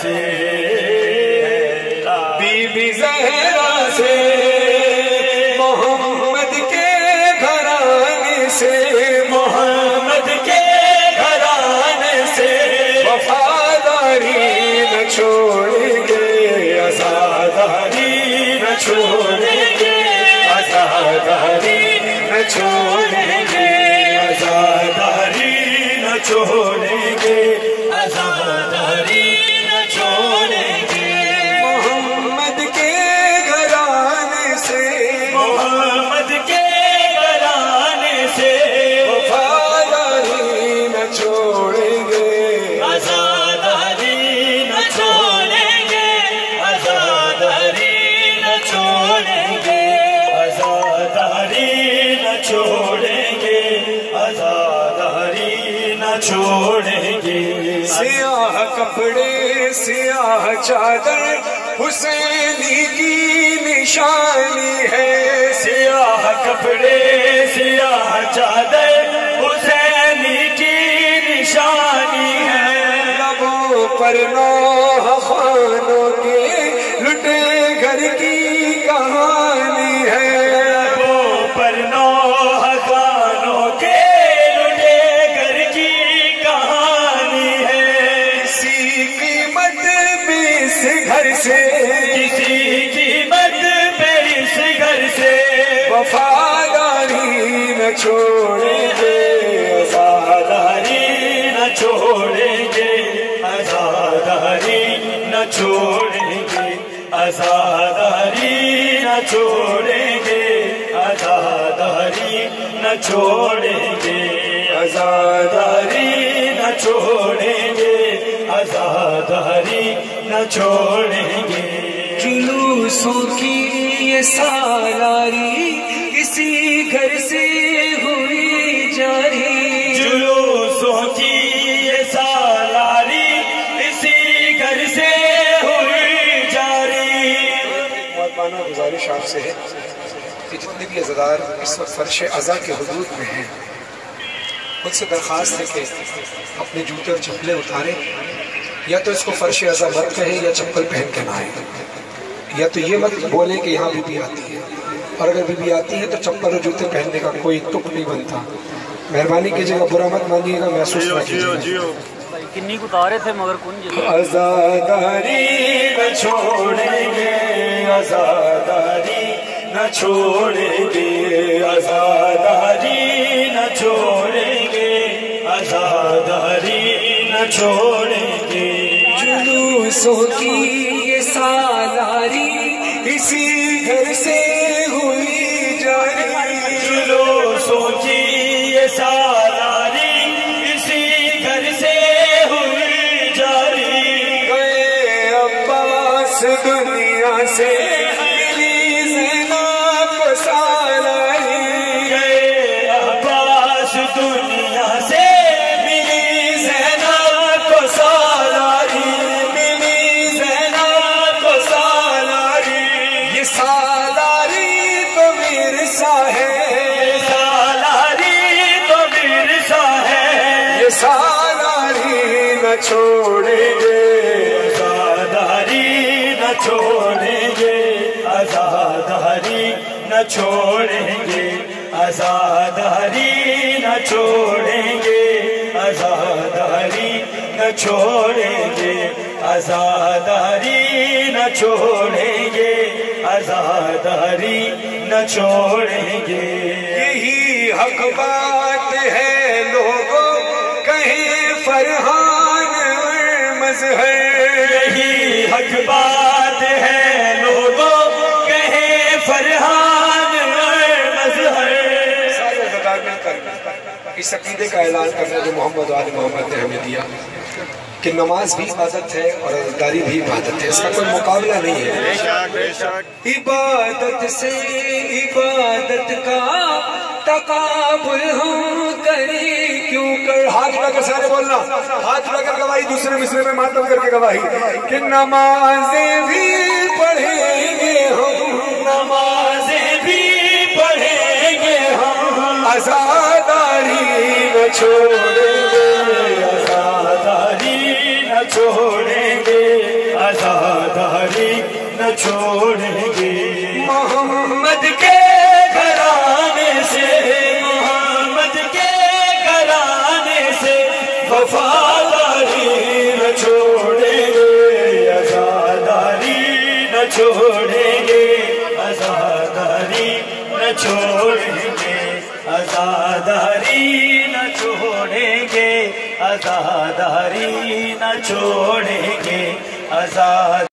سے be be Zahra سے محمد کے گھرانے سے محمد کے گھرانے سے وفاداری نہ چھوڑیں گے عزاداری نہ چھوڑیں گے عزاداری نہ چھوڑیں گے عزاداری نہ چھوڑیں گے عزاداری نہ چھوڑیں گے محمد کے گھرانے سے محمد کے گھرانے سے وفاداری نہ چھوڑیں گے عزاداری نہ چھوڑیں گے عزاداری نہ چھوڑیں گے عزاداری نہ چھوڑیں گے عزاداری نہ چھوڑیں گے سیاہ کپڑے سیاہ چادر حسینی کی نشانی ہے سیاہ کپڑے سیاہ چادر حسینی کی نشانی ہے لبوں پر نوح خوانوں کے لٹے گھر کی کہانی ہے لبوں پر نوح خوانوں کے لٹے گھر کی کہانی ہے کسی قیمت بھی اس گھر سے کسی قیمت پہ اس گھر سے وفاداری نہ چھوڑیں گے عزاداری نہ چھوڑیں گے عزاداری نہ چھوڑیں گے عزاداری نہ چھوڑیں گے عزاداری نہ چھوڑیں گے عزاداری نہ چھوڑیں گے عزاداری نہ چھوڑیں گے جلوسوں کی یہ سالاری کسی گھر سے ہوئی جاری جلوسوں کی یہ سالاری کسی گھر سے ہوئی جاری محترمانہ گزارش آپ سے ہے کہ جتنے بھی عزادار اس وقت فرش عزا کے حدود میں ہیں ان سے درخواست ہے کہ اپنے جوتے اور چپلیں اتاریں یا تو اس کو فرش عزا مت کہیں یا چپل پہن کے نہ آئیں یا تو یہ مت بولیں کہ یہاں بی بی آتی ہے اور اگر بی بی آتی ہے تو چپل اور جوتے پہننے کا کوئی تک نہیں بنتا مہربانی کیجیے گا برا مت مانیے گا محسوس نہ کیجیے گا کنی کو اتارے تھے مگر کون عزاداری نہ چھوڑیں گے عزاداری نہ چھوڑیں گے عزاداری نہ چھوڑیں گے عزاداری نہ چھوڑیں گے جلوسوں کی یہ سالاری اسی گھر سے ہوئی جاری جلوسوں کی یہ سالاری اسی گھر سے ہوئی جاری گئے عباس دنیا سے ملی زینب کو سالاری گئے عباس دنیا سے ملی زینب کو سالاری ملی زینب کو سالاری یہ سالاری تو ورثہ ہے سالاری تو ورثہ ہے یہ سالاری نہ چھوڑیں گے عزاداری نہ چھوڑیں گے عزاداری نہ چھوڑیں گے عزاداری نہ چھوڑیں گے عزاداری نہ چھوڑیں گے عزاداری نہ چھوڑیں گے عزاداری نہ چھوڑیں گے یہی حق بات ہے لوگوں کہیں فرحان اور مظہر یہی حق بات ہے لوگوں کہیں فرحان اور مظہر سارے عزادار مل کر اس عقیدے کا اعلان کرنا جو محمد و آل محمد نے ہمیں دیا کہ نماز بھی عبادت ہے اور عزاداری بھی عبادت ہے اس کا کوئی مقابلہ نہیں ہے عبادت سے عبادت کا تقابل ہم کریں کیوں کر ہاتھ اٹھا کر سارے بولنا ہاتھ اٹھا کر گواہی دوسرے مصرے میں ماتم کر کے گواہی کہ نمازیں بھی پڑھیں گے ہم نمازیں بھی پڑھیں گے ہم عزاداری نہ چھوڑیں گے عزاداری نہ چھوڑیں گے چھوڑیں گے، محمد کے گھرانے سے، محمد کے گھرانے سے وفاداری نہ چھوڑیں گے، عزاداری نہ چھوڑیں گے، عزاداری نہ چھوڑیں گے، عزاداری نہ چھوڑیں گے، عزاداری نہ چھوڑیں گے، آزاد